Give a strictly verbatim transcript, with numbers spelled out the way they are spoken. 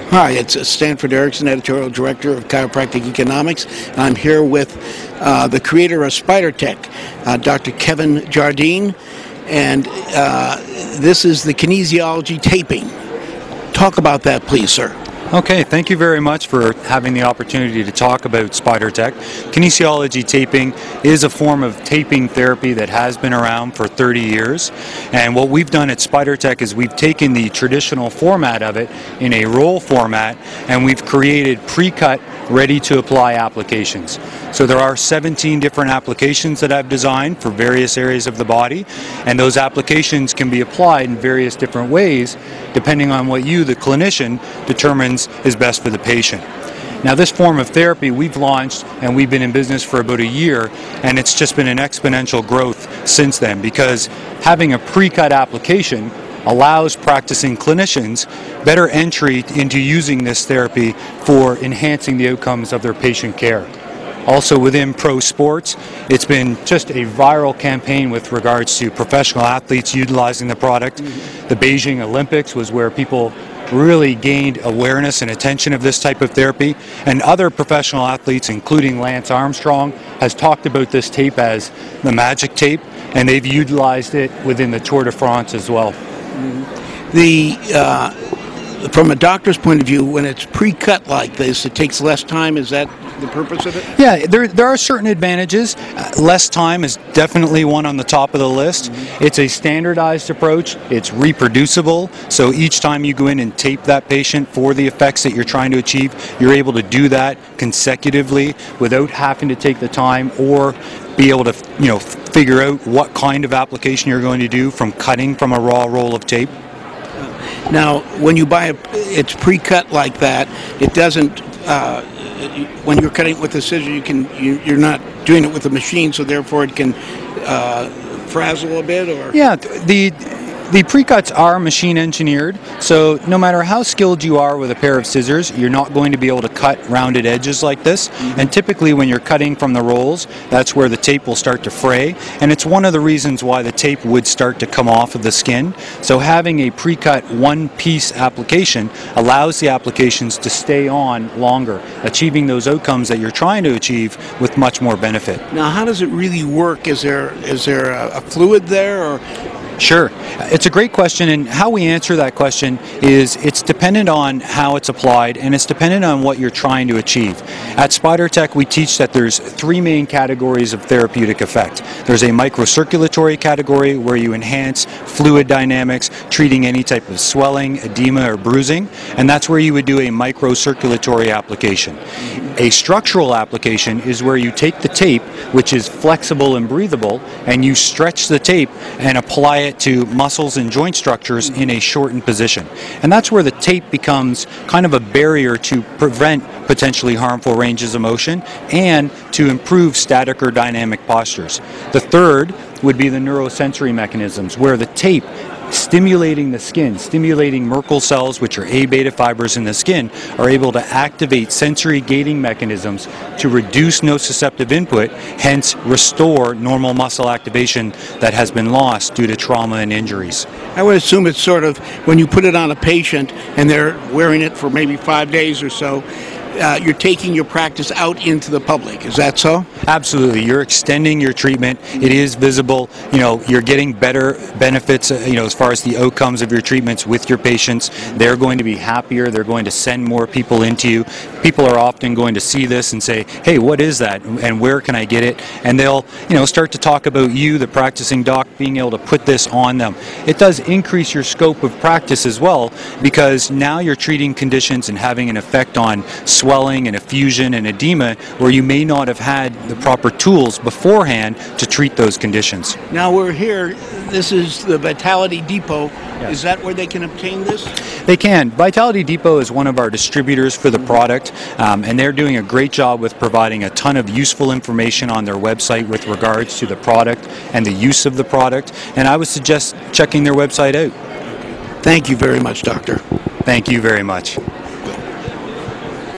Hi, it's Stanford Erickson, Editorial Director of Chiropractic Economics. I'm here with uh, the creator of SpiderTech, uh, Doctor Kevin Jardine, and uh, this is the kinesiology taping. Talk about that, please, sir. Okay, thank you very much for having the opportunity to talk about SpiderTech. Kinesiology taping is a form of taping therapy that has been around for thirty years. And what we've done at SpiderTech is we've taken the traditional format of it in a roll format, and we've created pre-cut, ready-to-apply applications. So there are seventeen different applications that I've designed for various areas of the body, and those applications can be applied in various different ways depending on what you, the clinician, determines is best for the patient. Now, this form of therapy we've launched, and we've been in business for about a year, and it's just been an exponential growth since then, because having a pre-cut application allows practicing clinicians better entry into using this therapy for enhancing the outcomes of their patient care. Also within pro sports, it's been just a viral campaign with regards to professional athletes utilizing the product. The Beijing Olympics was where people really gained awareness and attention of this type of therapy, and other professional athletes, including Lance Armstrong, has talked about this tape as the magic tape, and they've utilized it within the Tour de France as well. The uh, from a doctor's point of view, when it's pre-cut like this, it takes less time. Is that the purpose of it? Yeah, there, there are certain advantages. Uh, less time is definitely one on the top of the list. Mm-hmm. It's a standardized approach. It's reproducible. So each time you go in and tape that patient for the effects that you're trying to achieve, you're able to do that consecutively without having to take the time or be able to, you know, figure out what kind of application you're going to do from cutting from a raw roll of tape. Now, when you buy a, it's pre-cut like that, it doesn't, uh, when you're cutting with a scissor, you can, you, you're not doing it with a machine, so therefore it can uh, frazzle a bit, or? Yeah, the The pre-cuts are machine engineered, so no matter how skilled you are with a pair of scissors, you're not going to be able to cut rounded edges like this. Mm-hmm. And typically when you're cutting from the rolls, that's where the tape will start to fray, and it's one of the reasons why the tape would start to come off of the skin. So having a pre-cut one-piece application allows the applications to stay on longer, achieving those outcomes that you're trying to achieve with much more benefit. Now, how does it really work? Is there is there a, a fluid there, or? Sure. It's a great question, and how we answer that question is it's dependent on how it's applied, and it's dependent on what you're trying to achieve. At SpiderTech, we teach that there's three main categories of therapeutic effect. There's a microcirculatory category where you enhance fluid dynamics, treating any type of swelling, edema, or bruising, and that's where you would do a microcirculatory application. A structural application is where you take the tape, which is flexible and breathable, and you stretch the tape and apply it to muscles and joint structures in a shortened position. And that's where the tape becomes kind of a barrier to prevent potentially harmful ranges of motion and to improve static or dynamic postures. The third would be the neurosensory mechanisms, where the tape stimulating the skin, stimulating Merkel cells, which are A beta fibers in the skin, are able to activate sensory gating mechanisms to reduce nociceptive input, hence restore normal muscle activation that has been lost due to trauma and injuries. I would assume it's sort of when you put it on a patient and they're wearing it for maybe five days or so, Uh, you're taking your practice out into the public. Is that so? Absolutely. You're extending your treatment. It is visible. You know, you're getting better benefits, uh, you know, as far as the outcomes of your treatments with your patients. They're going to be happier. They're going to send more people into you. People are often going to see this and say, hey, what is that? And where can I get it? And they'll, you know, start to talk about you, the practicing doc, being able to put this on them. It does increase your scope of practice as well, because now you're treating conditions and having an effect on swelling and effusion and edema where you may not have had the proper tools beforehand to treat those conditions. Now we're here, this is the Vitality Depot. Yes. Is that where they can obtain this? They can. Vitality Depot is one of our distributors for the product, um, and they're doing a great job with providing a ton of useful information on their website with regards to the product and the use of the product, and I would suggest checking their website out. Thank you very much, Doctor. Thank you very much.